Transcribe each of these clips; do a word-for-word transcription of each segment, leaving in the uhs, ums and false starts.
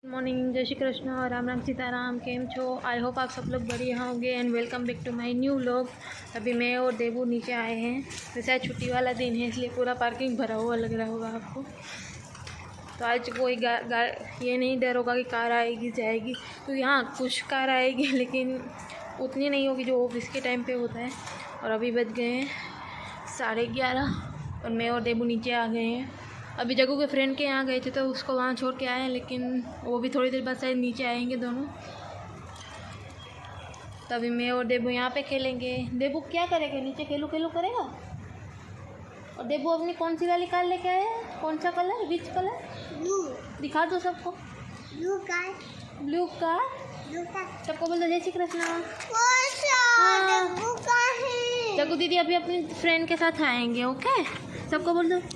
Good morning, जय श्री कृष्ण और राम राम सीताराम। केम छो? आई होप आप सब लोग बढ़िया होंगे and welcome back to my new vlog. अभी मैं और देवू नीचे आए हैं। वैसे आज छुट्टी वाला दिन है इसलिए पूरा पार्किंग भरा हुआ लग रहा होगा आपको। तो आज कोई गा, गा ये नहीं डर होगा कि कार आएगी जाएगी, तो यहाँ कुछ कार आएगी लेकिन उतनी नहीं होगी जो ऑफिस के टाइम पे होता है। और अभी बज गए हैं साढ़े ग्यारह और मैं और देवू नीचे आ गए हैं। अभी जगू के फ्रेंड के यहाँ गए थे तो उसको वहाँ छोड़ के आए हैं, लेकिन वो भी थोड़ी देर बाद शायद नीचे आएंगे दोनों। तभी मैं और देबू यहाँ पे खेलेंगे। देबू क्या करेगा? नीचे खेलू खेलू करेगा। और देबू अपनी कौन सी वाली कार लेके आया है? कौन सा कलर? Which colour? ब्लू। दिखा दो सबको। Blue car. Blue car. Blue car. सबको बोल दो जय श्री कृष्ण। हाँ। ब्लू कार है। जगू दीदी अभी अपनी फ्रेंड के साथ आएंगे। ओके, सबको बोल दो।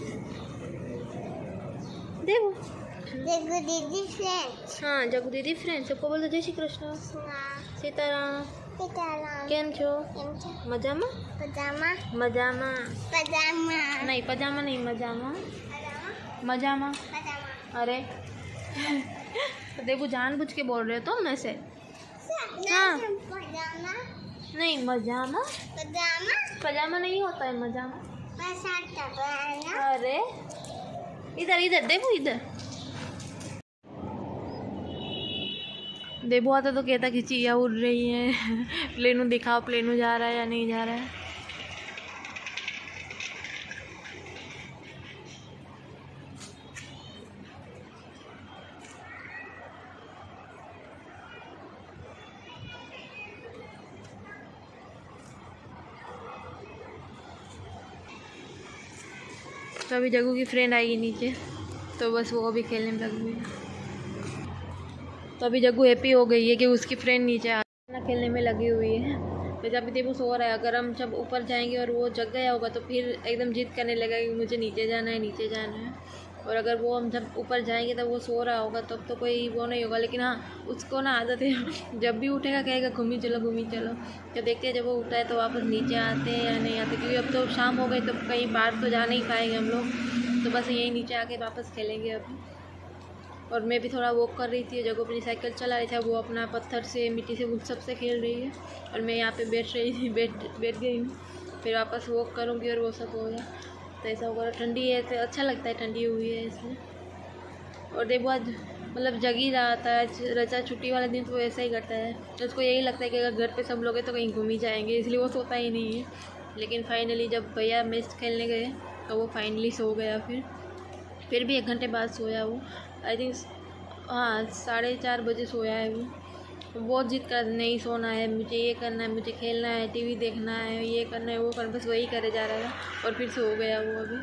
देखो जगू दीदी फ्रेंड। हाँ, जगू दीदी फ्रेंड। सबको बोल दो जय श्री कृष्ण। सीताराम। सीताराम। केम छो? मजामा? पजामा। मजामा पजामा। नहीं, पजामा नहीं, मजामा मजामा। पजामा। अरे तो देखो जानबूझ के बोल रहे हो तुम ऐसे। हाँ। पजामा नहीं, मजामा। पजामा। पजामा नहीं होता है, मजामा। पजामा। अरे इधर इधर देखो, इधर देबू आता तो कहता कि चिड़िया उड़ रही है। प्लेनू दिखाओ, प्लेनू जा रहा है या नहीं जा रहा है। तो अभी जगू की फ्रेंड आएगी नीचे, तो बस वो अभी खेलने में लगी हुई है। तो अभी जग्गू हैप्पी हो गई है कि उसकी फ्रेंड नीचे आ खेलने में लगी हुई है। तो जब देबू सो रहा है, अगर हम जब ऊपर जाएंगे और वो जग गया होगा तो फिर एकदम जिद करने लगेगा कि मुझे नीचे जाना है, नीचे जाना है। और अगर वो हम जब ऊपर जाएंगे तब वो सो रहा होगा तब तो कोई वो नहीं होगा। लेकिन हाँ, उसको ना आदत है जब भी उठेगा कहेगा घूमी चलो घूमी चलो। तो देखते हैं जब वो उठता है तो वापस नीचे आते हैं या नहीं आते, क्योंकि अब तो शाम हो गई तो कहीं बाहर तो जा नहीं पाएंगे हम लोग। तो बस यहीं नीचे आके वापस खेलेंगे अभी। और मैं भी थोड़ा वॉक कर रही थी, जगह अपनी साइकिल चला रही था, वो अपना पत्थर से मिट्टी से उन सब से खेल रही है और मैं यहाँ पे बैठ रही थी, बैठ बैठ गई हूँ। फिर वापस वॉक करूँगी और वो सब हो गया तो ऐसा होगा। ठंडी है तो अच्छा लगता है, ठंडी हुई है इसलिए। और देखो आज मतलब जग ही रहा था। आज रचा छुट्टी वाले दिन तो वो ऐसा ही करता है, तो उसको यही लगता है कि अगर घर पे सब लोग हैं तो कहीं घूम ही जाएंगे, इसलिए वो सोता ही नहीं है। लेकिन फाइनली जब भैया मैच खेलने गए तो वो फाइनली सो गया। फिर फिर भी एक घंटे बाद सोया वो, आई थिंक हाँ साढ़े चार बजे सोया है वो। बहुत जिद कर नहीं सोना है, मुझे ये करना है, मुझे खेलना है, टीवी देखना है, ये करना है, वो करना, बस वही करे जा रहा था और फिर सो गया वो अभी।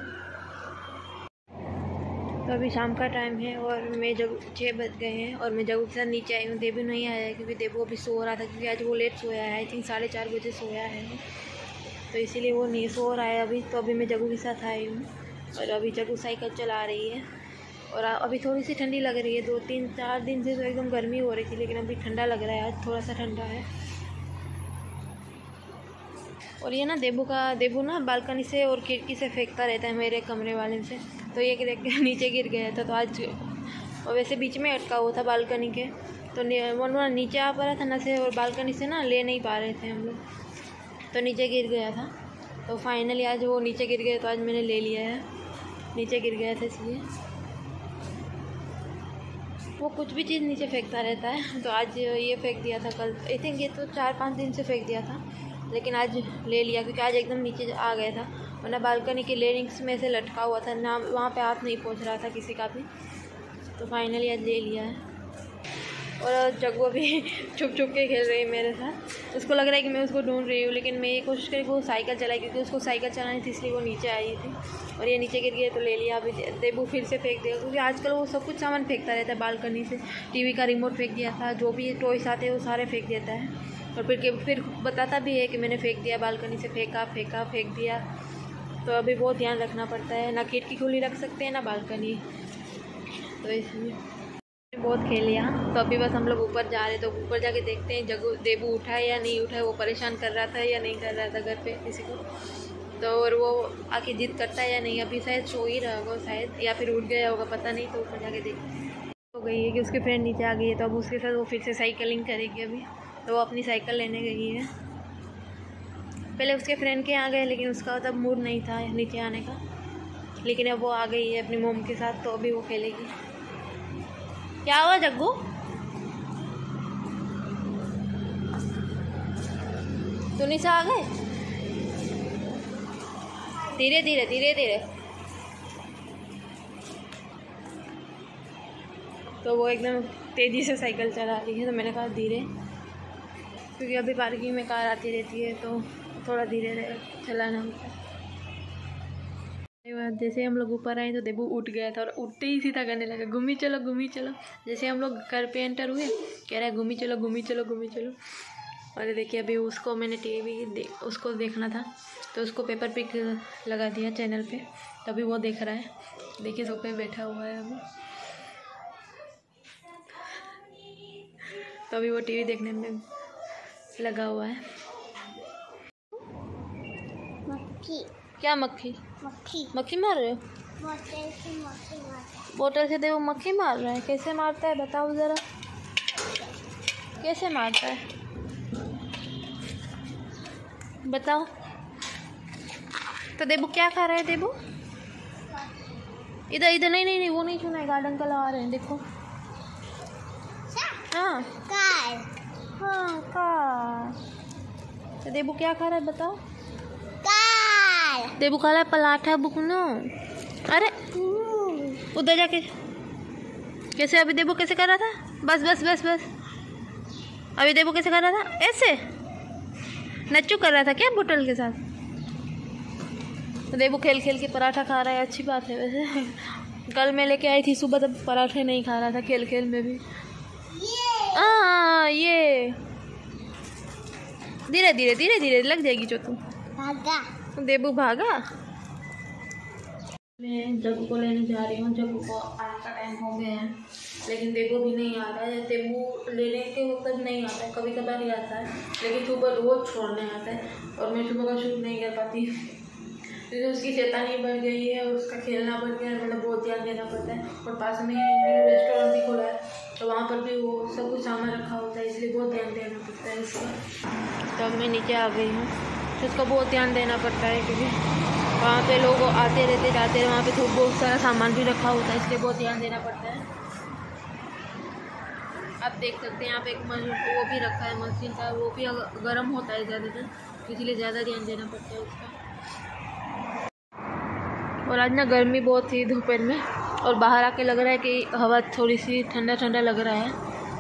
तो अभी शाम का टाइम है और मैं जब छः बज गए हैं और मैं जगू के साथ नीचे आई हूँ। देबू नहीं आया है क्योंकि देबू अभी सो रहा था, क्योंकि आज वो लेट सोया है, आई थिंक साढ़े चार बजे सोया है, तो इसीलिए वो नहीं सो रहा है अभी। तो अभी मैं जगू के साथ आई हूँ और अभी जगू साइकिल चला रही है और अभी थोड़ी सी ठंडी लग रही है। दो तीन चार दिन से तो एकदम गर्मी हो रही थी, लेकिन अभी ठंडा लग रहा है, आज थोड़ा सा ठंडा है। और ये ना देबू का देबू ना बालकनी से और खिड़की से फेंकता रहता है मेरे कमरे वाले से, तो ये गिर नीचे गिर गया था। तो आज और वैसे बीच में अटका हुआ था बालकनी के, तो वो ना नीचे आ पा रहा था ना से, और बालकनी से ना ले नहीं पा रहे थे हम लोग, तो नीचे गिर गया था। तो फाइनली आज वो नीचे गिर गया, तो आज मैंने ले लिया है, नीचे गिर गया था इसलिए। वो कुछ भी चीज़ नीचे फेंकता रहता है, तो आज ये फेंक दिया था। कल आई थिंक ये तो चार पाँच दिन से फेंक दिया था, लेकिन आज ले लिया क्योंकि आज एकदम नीचे आ गया था, वरना बालकनी के रेलिंग्स में से लटका हुआ था ना, वहाँ पे हाथ नहीं पहुँच रहा था किसी का भी। तो फाइनली आज ले लिया है। और जग्गू भी छुप छुप के खेल रही है मेरे साथ, उसको लग रहा है कि मैं उसको ढूंढ रही हूँ, लेकिन मैं ये कोशिश करी वो साइकिल चलाई, क्योंकि उसको साइकिल चलानी थी इसलिए वो नीचे आई थी। और ये नीचे गिर गया तो ले लिया। अभी देबू फिर से फेंक दिया, क्योंकि आजकल वो सब कुछ सामान फेंकता रहता है बालकनी से। टीवी का रिमोट फेंक दिया था, जो भी टॉयस आते हैं वो सारे फेंक देता है, और फिर फिर बताता भी है कि मैंने फेंक दिया, बालकनी से फेंका फेंका फेंक दिया। तो अभी बहुत ध्यान रखना पड़ता है, ना खिड़की खुली रख सकते हैं ना बालकनी, तो इसलिए बहुत खेल लिया। तो अभी बस हम लोग ऊपर जा रहे, तो ऊपर जाके देखते हैं जगू देबू उठा है या नहीं उठा है, वो परेशान कर रहा था या नहीं कर रहा था घर पे किसी को। तो और वो आके जिद करता है या नहीं, अभी शायद सो ही रहा होगा शायद, या फिर उठ गया होगा पता नहीं, तो ऊपर जाके देखते हैं। तो गई है कि उसकी फ्रेंड नीचे आ गई है, तो अब उसके साथ वो फिर से साइकिलिंग करेगी अभी। तो वो अपनी साइकिल लेने गई है। पहले उसके फ्रेंड के यहाँ गए, लेकिन उसका तब मूड नहीं था नीचे आने का। लेकिन अब वो आ गई है अपनी मोम के साथ, तो अभी वो खेलेगी। क्या हुआ जग्गू? तो नीचे आ गए? धीरे धीरे धीरे धीरे। तो वो एकदम तेज़ी से साइकिल चला रही है, तो मैंने कहा धीरे, क्योंकि अभी पार्किंग में कार आती रहती है, तो थोड़ा धीरे चलाना होता है। जैसे हम लोग ऊपर आए तो देबू उठ गया था, और उठते ही सीधा करने लगा घूमी चलो घूमी चलो। जैसे हम लोग घर पे एंटर हुए, कह रहा है घूमी चलो घूमी चलो घूमी चलो। और देखिए अभी उसको मैंने टीवी दे, उसको देखना था, तो उसको पेपर पिक लगा दिया चैनल पे, तभी वो देख रहा है। देखिए सोफे पे बैठा हुआ है अभी, तो अभी वो टीवी देखने में लगा हुआ है। मक्खी। क्या मक्खी? मक्खी। मक्खी मार रहे हो? बोतल से मक्खी मारता। बोतल से देखो मक्खी मार रहा है। कैसे मारता है बताओ ज़रा, कैसे मारता है बताओ। तो देबू क्या खा रहा है? देबू इधर इधर, नहीं नहीं नहीं वो नहीं छूना है, गार्डन का लगा रहे हैं देखो। हाँ कार। हाँ कार। तो देबू क्या खा रहा है बताओ? कार। देबू खा रहा है पराठा बुकनो। अरे उधर जाके कैसे? अभी देबू कैसे कर रहा था? बस बस बस बस। अभी देबू कैसे कर रहा था? ऐसे नच्चू कर रहा था क्या बोतल के साथ? तो देबू खेल खेल के पराठा खा रहा है, अच्छी बात है वैसे। कल मैं लेके आई थी सुबह, तब पराठे नहीं खा रहा था, खेल खेल में भी। हाँ ये धीरे धीरे धीरे धीरे लग जाएगी जो तुम। भागा। देबू भागा। मैं जग्गू को लेने जा रही हूँ। जग्गू को आने का टाइम हो गया है, लेकिन देबू भी नहीं आ रहा है। देबू लेने के वक्त नहीं आता है, कभी कभार ही आता है, लेकिन सुबह रोज छोड़ने आता है, और मैं सुबह का शूट नहीं कर पाती क्योंकि उसकी शैतानी बढ़ गई है, उसका खेलना बढ़ गया है, मतलब बहुत ध्यान देना पड़ता है। और पास में रेस्टोरेंट भी खुला है, तो वहाँ पर भी वो सब कुछ सामान रखा होता है, इसलिए बहुत ध्यान देना पड़ता है उसका। तो अब मैं नीचे आ गई हूँ, तो उसका बहुत ध्यान देना पड़ता है, क्योंकि वहाँ पे लोग आते रहते जाते हैं, वहाँ पे तो बहुत सारा सामान भी रखा होता है, इसलिए बहुत ध्यान देना पड़ता है। आप देख सकते हैं यहाँ पे एक मशीन वो भी रखा है, मशीन का, वो भी गर्म होता है ज़्यादातर, इसीलिए ज़्यादा ध्यान देना पड़ता है उसका। और आज ना गर्मी बहुत थी दोपहर में, और बाहर आके लग रहा है कि हवा थोड़ी सी ठंडा ठंडा लग रहा है।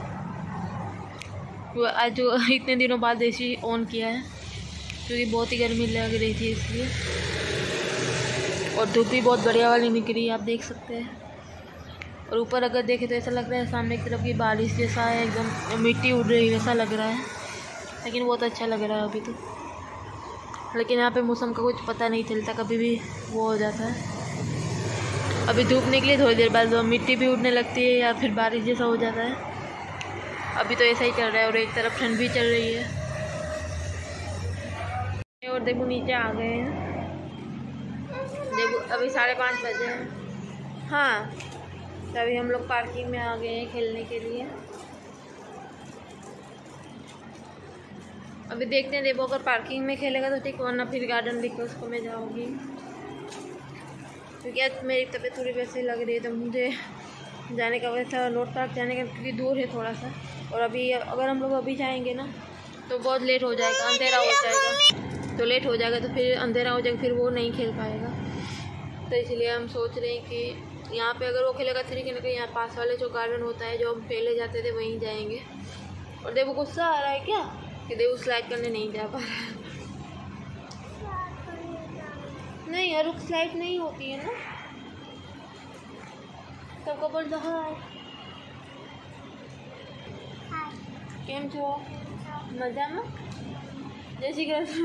वो आज जो इतने दिनों बाद एसी ऑन किया है, क्योंकि बहुत ही गर्मी लग रही थी इसलिए। और धूप भी बहुत बढ़िया वाली निकली, आप देख सकते हैं। और ऊपर अगर देखें तो ऐसा लग रहा है सामने की तरफ की बारिश जैसा है, एकदम मिट्टी उड़ रही वैसा लग रहा है, लेकिन बहुत अच्छा लग रहा है अभी तो। लेकिन यहाँ पे मौसम का कुछ पता नहीं चलता, कभी भी वो हो जाता है। अभी धूप निकली, थोड़ी देर बाद मिट्टी भी उड़ने लगती है, या फिर बारिश जैसा हो जाता है। अभी तो ऐसा ही चल रहा है, और एक तरफ ठंड भी चल रही है। और देखो नीचे आ गए हैं, देखो अभी साढ़े पाँच बजे हैं। हाँ तो अभी हम लोग पार्किंग में आ गए हैं खेलने के लिए। अभी देखते हैं, देखो अगर पार्किंग में खेलेगा तो ठीक, वरना फिर गार्डन दिख के उसको मैं जाऊँगी, क्योंकि आज मेरी तबीयत थोड़ी वैसे लग रही है, तो मुझे जाने का वैसा नोट पार्क जाने का, क्योंकि दूर है थोड़ा सा। और अभी अगर हम लोग अभी जाएंगे ना तो बहुत लेट हो जाएगा, अंधेरा हो जाएगा, तो लेट हो जाएगा, तो फिर अंधेरा हो जाएगा, फिर वो नहीं खेल पाएगा। तो इसलिए हम सोच रहे हैं कि यहाँ पे अगर वो खेलेगा तो ठीक है, ना कहीं यहाँ पास वाले जो गार्डन होता है जो हम पहले जाते थे वहीं जाएंगे। और देखो गुस्सा आ रहा है क्या कि देखो स्लाइड करने नहीं जा पा रहा है। नहीं यार स्लाइड नहीं होती है ना, सबको बोल दो हाय। केम छो मजामा? जय श्री कृष्ण।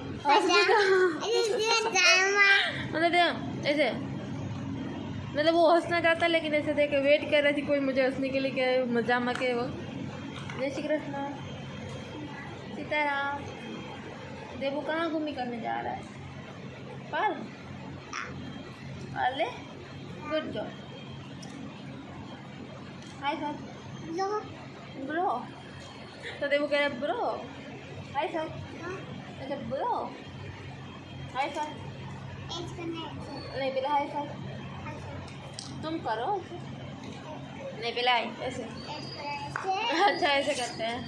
मतलब ऐसे, मतलब वो हंसना चाहता, लेकिन ऐसे देख वेट कर रही थी कोई मुझे हंसने के लिए, क्या मजामा के वो। जय श्री कृष्ण, सीताराम। देवू कहाँ घूमी करने जा रहा है? पाल अले गुड जॉब। Hi sir. लो ब्रो। तो देवू कह रहा ब्रो। Hi sir. अच्छा ब्रो। Hi sir. नहीं पहले हाय सर। तुम करो नहीं पहले हाय ऐसे। अच्छा ऐसे करते हैं।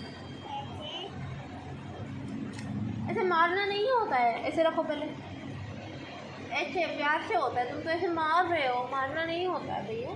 ऐसे मारना नहीं होता है, ऐसे रखो पहले। ऐसे प्यार से होता है, तुम तो ऐसे मार रहे हो, मारना नहीं होता है भैया।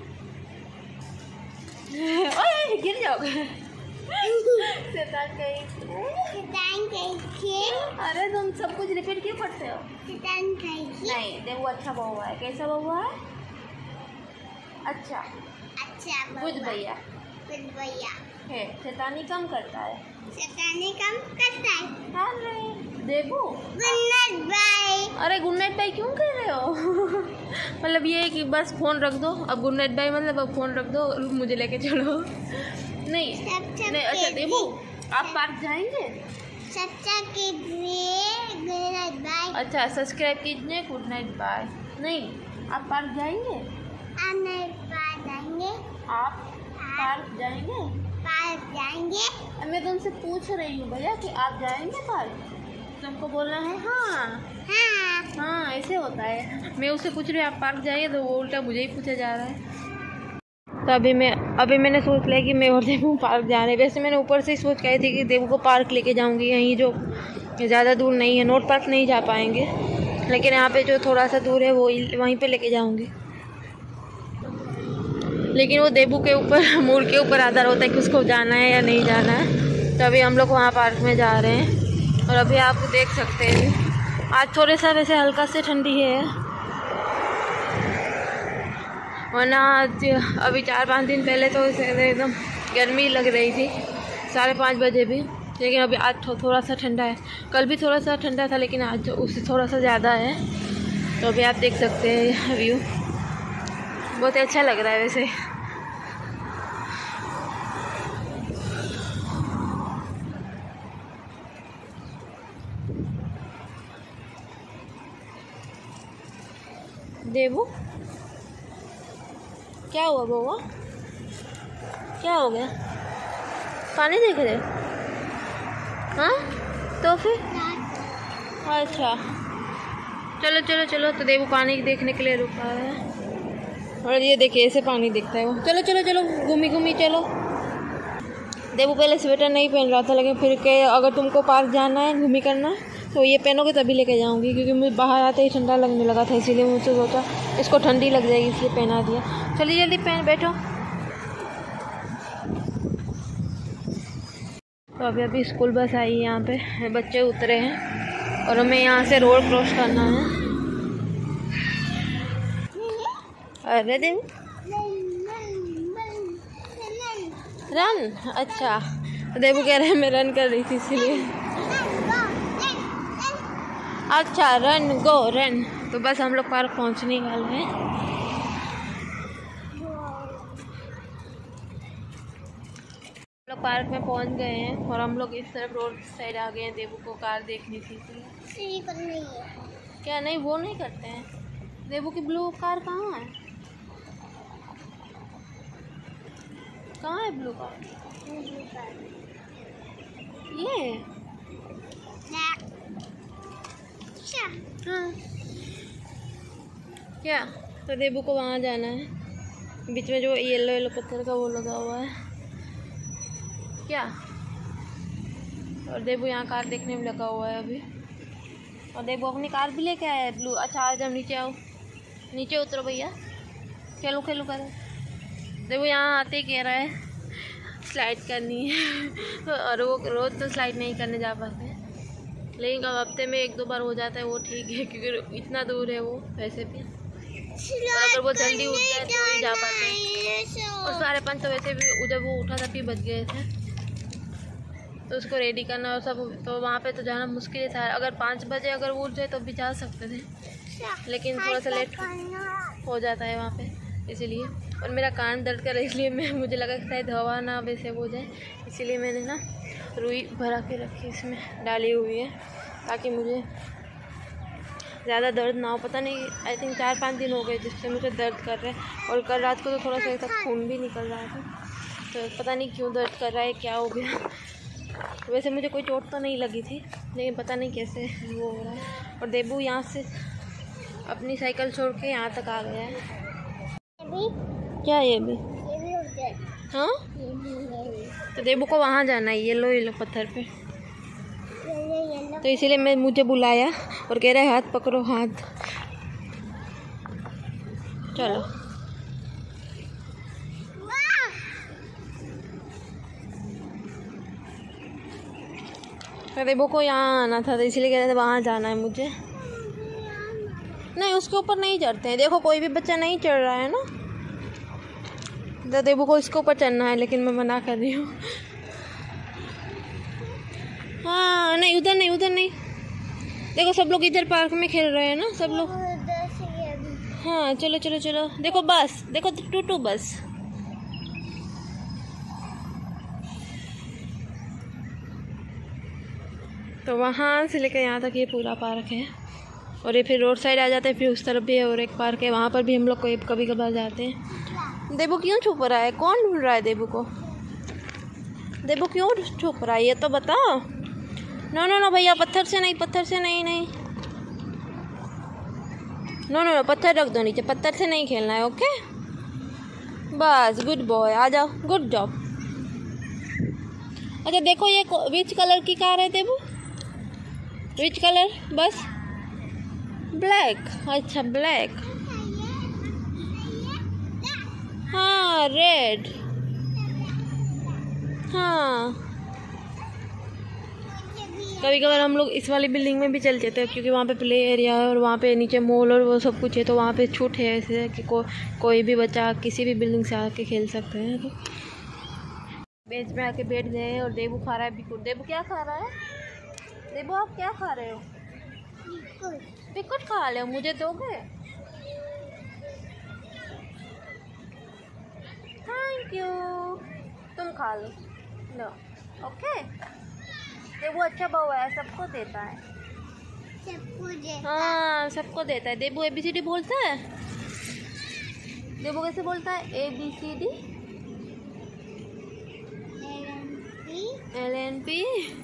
ओए गिर जाओगे। शैतान कहीं। शैतान कहीं। अरे तुम सब कुछ रिपीट क्यों करते हो? शैतान कहीं। नहीं देखो अच्छा बहुआ है। कैसा बहुआ है? अच्छा अच्छा गुड भैया। गुड भैया है। शैतानी कम करता है। शैतानी कम करता है। अरे देखो। Good night bye. अरे गुड नाइट बाय क्यों कह रहे हो? मतलब ये है कि बस फ़ोन रख दो अब। गुड नाइट बाय मतलब अब फ़ोन रख दो और मुझे लेके चलो। नहीं नहीं अच्छा देबू आप पार्क जाएंगे? सब्सक्राइब कीजिए। Good night bye. अच्छा सब्सक्राइब कीजिए। Good night bye. नहीं आप पार्क जाएंगे? आप नहीं पार्क जाएंगे। आप पार्क जाएंगे? पार्क जाएंगे। मैं तुमसे पूछ रही हूँ भैया कि आप जाएंगे पार्क? तुमको बोलना है हाँ हाँ हाँ ऐसे होता है। मैं उससे पूछ रही हूँ आप पार्क जाइए तो वो उल्टा मुझे ही पूछा जा रहा है। तो अभी मैं अभी मैंने सोच लिया कि मैं और देवू पार्क जा रहे हैं। वैसे मैंने ऊपर से ही सोच कही थी कि देवू को पार्क लेके जाऊंगी, यहीं जो ज़्यादा दूर नहीं है। नोट पार्क नहीं जा पाएंगे, लेकिन यहाँ पे जो थोड़ा सा दूर है वो वहीं पे लेके जाऊंगी। लेकिन वो देवू के ऊपर मूड के ऊपर आधार होता है कि उसको जाना है या नहीं जाना है। तो अभी हम लोग वहाँ पार्क में जा रहे हैं और अभी आप देख सकते हैं आज थोड़े सा वैसे हल्का से ठंडी है, वरना आज अभी चार पाँच दिन पहले तो एकदम गर्मी लग रही थी साढ़े पाँच बजे भी। लेकिन अभी आज थो, थोड़ा सा ठंडा है। कल भी थोड़ा सा ठंडा था लेकिन आज उससे थोड़ा सा ज़्यादा है। तो अभी आप देख सकते हैं व्यू बहुत अच्छा लग रहा है वैसे। देवू क्या हुआ बउआ? क्या हो गया? पानी देख रहे? हाँ तो फिर अच्छा चलो चलो चलो। तो देवू पानी देखने के लिए रुका है और ये देखिए ऐसे पानी दिखता है वो। चलो चलो चलो घूमी घूमी चलो। देवू पहले स्वेटर नहीं पहन रहा था, लेकिन फिर के अगर तुमको पार्क जाना है घूमी करना है तो ये पहनोगे तभी लेके जाऊंगी, क्योंकि मुझे बाहर आते ही ठंडा लगने लगा था, इसीलिए मुझसे सोचा इसको ठंडी लग जाएगी इसलिए पहना दिया। चलिए जल्दी पहन बैठो। तो अभी अभी स्कूल बस आई है, यहाँ पे बच्चे उतरे हैं और हमें यहाँ से रोड क्रॉस करना है। अरे देव रन। अच्छा देवू कह रहे हैं मैं रन कर रही थी इसीलिए। अच्छा रन गो रन। तो बस हम लोग पार्क पहुँचने वाले हैं। हम लोग पार्क में पहुँच गए हैं और हम लोग इस तरफ रोड साइड आ गए हैं। देवू को कार देखनी थी इसलिए। क्या नहीं वो नहीं करते हैं? देवू की ब्लू कार कहाँ है? कहाँ है ब्लू कार? ये हाँ क्या? तो देवू को वहाँ जाना है, बीच में जो येलो येलो पत्थर का वो लगा हुआ है क्या। और देवू यहाँ कार देखने में लगा हुआ है अभी। और देवू अपनी कार भी लेके आया है ब्लू। अच्छा आज हम नीचे आओ, नीचे उतरो भैया, खेलो खेलो करो। देवू यहाँ आते ही कह रहा है स्लाइड करनी है और वो रोज़ तो स्लाइड नहीं करने जा पाते, लेकिन अब हफ्ते में एक दो बार हो जाता है वो ठीक है, क्योंकि इतना दूर है वो वैसे भी। और अगर वो जल्दी उठ जाए तो ही जा पाते हैं। और साढ़े पाँच तो वैसे भी जब वो उठा था तभी बज गए थे, तो उसको रेडी करना और सब, तो वहाँ पे तो जाना मुश्किल था। अगर पाँच बजे अगर वो उठ जाए तो भी जा सकते थे, लेकिन थोड़ा सा लेट हो जाता है वहाँ पे इसीलिए। और मेरा कान दर्द कर रहा है इसलिए मैं मुझे लगा कि शायद हवा ना वैसे हो जाए, इसीलिए मैंने ना रुई भरा के रखी इसमें डाली हुई है ताकि मुझे ज़्यादा दर्द ना हो। पता नहीं आई थिंक चार पाँच दिन हो गए जिससे मुझे दर्द कर रहा है। और कल रात को तो थोड़ा सा खून भी निकल रहा था। तो पता नहीं क्यों दर्द कर रहा है, क्या हो गया। वैसे मुझे कोई चोट तो नहीं लगी थी, लेकिन पता नहीं कैसे वो हो रहा है। और देबू यहाँ से अपनी साइकिल छोड़ के यहाँ तक आ गया है। क्या ये भी? हाँ, तो देबू को वहाँ जाना है, येलो येलो पत्थर पे। तो इसीलिए मैं मुझे बुलाया और कह रहा है हाथ पकड़ो, हाथ। चलो देबू को यहाँ आना था, तो इसीलिए कह रहे थे वहाँ जाना है मुझे। नहीं, उसके ऊपर नहीं चढ़ते हैं। देखो कोई भी बच्चा नहीं चढ़ रहा है ना, तो देबू को इसके ऊपर चढ़ना है, लेकिन मैं मना कर रही हूँ। हाँ नहीं, उधर नहीं, उधर नहीं। देखो सब लोग इधर पार्क में खेल रहे हैं ना, सब लोग। हाँ चलो चलो चलो। देखो बस, देखो टूटू बस। तो वहाँ से लेकर यहाँ तक ये पूरा पार्क है, और ये फिर रोड साइड आ जाते हैं, फिर उस तरफ भी है और एक पार्क है, वहाँ पर भी हम लोग को कभी कभार जाते हैं। देबू क्यों छुप रहा है? कौन ढूंढ रहा है देबू को? देबू क्यों छुप रहा है ये तो बताओ। नो नो नो भैया, पत्थर से नहीं, पत्थर से नहीं, नहीं। नो नो नो, पत्थर रख दो नीचे, पत्थर से नहीं खेलना है, ओके? बस, गुड बॉय, आ जाओ, गुड जॉब। अच्छा देखो ये विच कलर की कार है देबू? Which colour? बस ब्लैक। अच्छा ब्लैक। हाँ रेड। हाँ कभी कभार हम लोग इस वाली बिल्डिंग में भी चल जाते हैं, क्योंकि वहाँ पे प्ले एरिया है और वहाँ पे नीचे मॉल और वो सब कुछ है, तो वहाँ पे छूट है ऐसे कि को, कोई भी बच्चा किसी भी बिल्डिंग से आके खेल सकते हैं। तो बेंच में आके बैठ गए और देबू खा रहा है बिस्कुट। देबू क्या खा रहा है? देबू आप क्या खा रहे हो? बिस्कुट खा ले, मुझे दोगे? थैंक यू, तुम खा लो। लो ओके। देबू अच्छा बहू है, सबको देता है। सबको देता। हाँ सबको देता है। देबू ए बी सी डी बोलता है। देबू कैसे बोलता है? A B C D, L N P,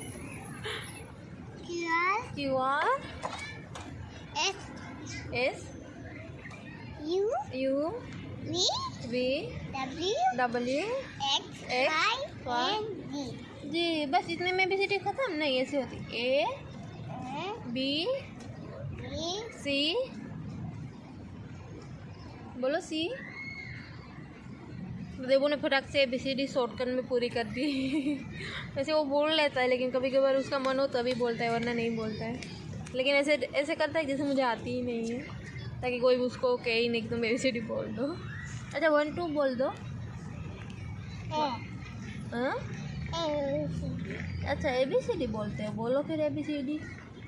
Q R, S S U U V V W W X X Y Y and Z. Z. बस इतने में भी सिटी खत्म नहीं, ऐसे होती। ए बी सी, बोलो सी। देबू ने फटाक से A B C D shortcut में पूरी कर दी। वैसे वो बोल लेता है, लेकिन कभी कभार उसका मन हो तभी बोलता है, वरना नहीं बोलता है। लेकिन ऐसे ऐसे करता है जैसे मुझे आती ही नहीं है, ताकि कोई भी उसको कहे ही नहीं, तुम ए बी सी डी बोल दो। अच्छा वन टू बोल दो। हाँ अच्छा ए बी सी डी बोलते हैं, बोलो फिर ए बी सी डी।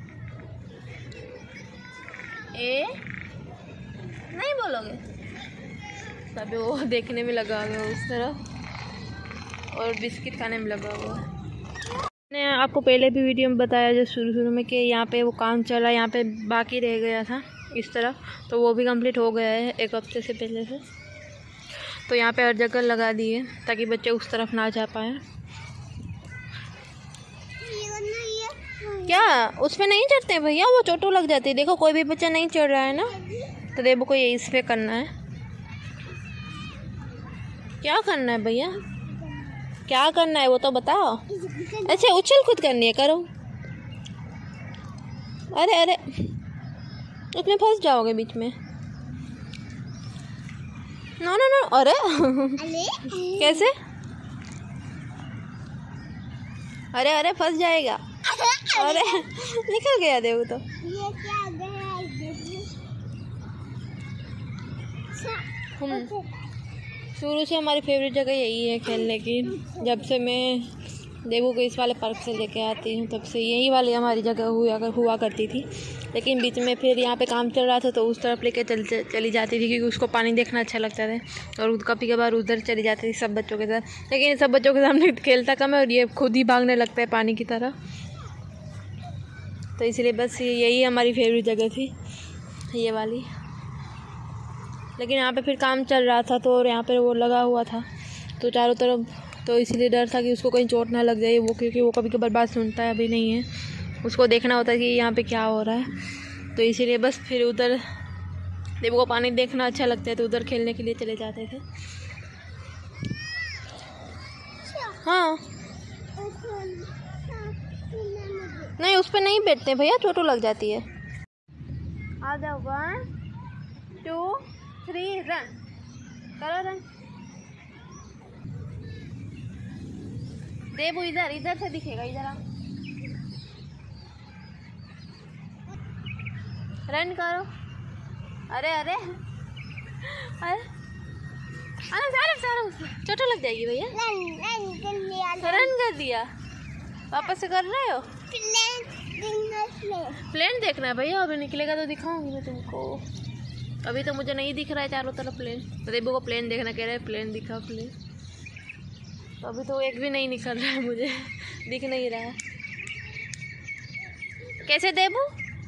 ए नहीं बोलोगे? तभी वो देखने में लगा हुआ है उस तरफ, और बिस्किट खाने में लगा हुआ है। मैंने आपको पहले भी वीडियो में बताया जो शुरू शुरू में कि यहाँ पे वो काम चला, यहाँ पे बाकी रह गया था इस तरफ, तो वो भी कंप्लीट हो गया है एक हफ्ते से पहले से। तो यहाँ पे हर जगह लगा दिए ताकि बच्चे उस तरफ ना जा पाए। क्या उस पर नहीं चढ़ते भैया? वो चोटों लग जाती है। देखो कोई भी बच्चा नहीं चढ़ रहा है ना, तो देबू को ये इस पे करना है। क्या करना है भैया? क्या करना है वो तो बताओ। अच्छा उछल कूद करनी है, करो। अरे अरे उसमें फंस जाओगे बीच में। No no no. अरे कैसे? अरे अरे फंस जाएगा। अरे निकल गया देबू तो। ये क्या गया? हम शुरू से हमारी फेवरेट जगह यही है खेलने की। जब से मैं देबू को इस वाले पार्क से लेके आती हूँ, तब से यही वाली हमारी जगह हुआ हुआ करती थी। लेकिन बीच में फिर यहाँ पे काम चल रहा था, तो उस तरफ लेके चल चली जाती थी, क्योंकि उसको पानी देखना अच्छा लगता था। और कभी कभार उधर चली जाती थी सब बच्चों के साथ। लेकिन सब बच्चों के सामने खेलता कम है, और ये खुद ही भागने लगता है पानी की तरह। तो इसलिए बस यही हमारी फेवरेट जगह थी, ये वाली। लेकिन यहाँ पे फिर काम चल रहा था, तो और यहाँ पे वो लगा हुआ था, तो चारों तरफ तो इसलिए डर था कि उसको कहीं चोट ना लग जाए वो, क्योंकि वो कभी कभार बात सुनता है, अभी नहीं है, उसको देखना होता है कि यहाँ पे क्या हो रहा है। तो इसीलिए बस फिर उधर देवू को पानी देखना अच्छा लगता है तो उधर खेलने के लिए चले जाते थे। हाँ नहीं, उस पर नहीं बैठते भैया, चोट लग जाती है। आ जाओ, वन टू थ्री रन करो, रन। देवू इधर इधर से दिखेगा, इधर आओ, रन करो। अरे अरे अरे अरे सारे सारे चोट लग जाएगी भैया। रन रन कर लिया, रन कर दिया, वापस से कर रहे हो। प्लेन प्लेन देखना है भैया, अभी निकलेगा तो दिखाऊंगी मैं तुमको, अभी तो मुझे नहीं दिख रहा है चारों तरफ प्लेन। तो देवू को प्लेन देखना कह रहे हैं, प्लेन दिखा प्लेन, तो अभी तो एक भी नहीं निकल रहा है, मुझे दिख नहीं रहा है। कैसे देवू?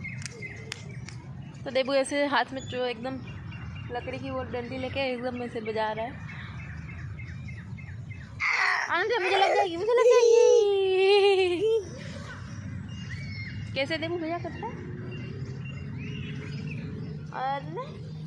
तो देवू ऐसे हाथ में जो एकदम लकड़ी की वो डंडी लेके एकदम में से बजा रहा है। आनंद, मुझे लग जाएगी, मुझे लग जाएगी। कैसे देवू भैया करता है? अरे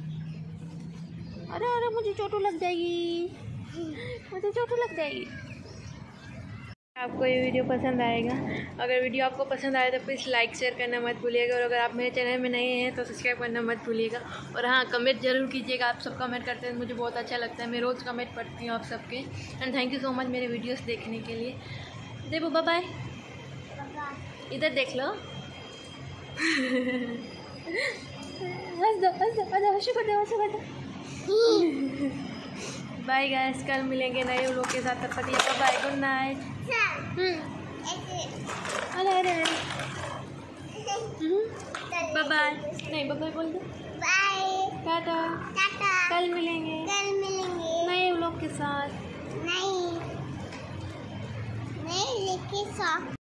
अरे अरे मुझे चोट लग जाएगी, मुझे चोट लग जाएगी। आपको ये वीडियो पसंद आएगा, अगर वीडियो आपको पसंद आए तो प्लीज़ लाइक शेयर करना मत भूलिएगा, और अगर आप मेरे चैनल में नए हैं तो सब्सक्राइब करना मत भूलिएगा। और हाँ, कमेंट जरूर कीजिएगा, आप सब कमेंट करते हैं मुझे बहुत अच्छा लगता है, मैं रोज़ कमेंट पढ़ती हूँ आप सबके। And thank you so much मेरे वीडियोस देखने के लिए। देवू बाय बाय, इधर देख लो। हंस दो हंस दो, आजा हंसू कर दो, हंसू कर दो। बाय गाइस, कल मिलेंगे नए लोग के साथ, तब तक के बाय, गुड नाइट। अरे अरे अरे बाय बाय, नहीं बाय बाय बोल दो, बाय, टाटा, टाटा, कल मिलेंगे कल मिलेंगे नए लोग के साथ। नहीं नहीं लेके साथ।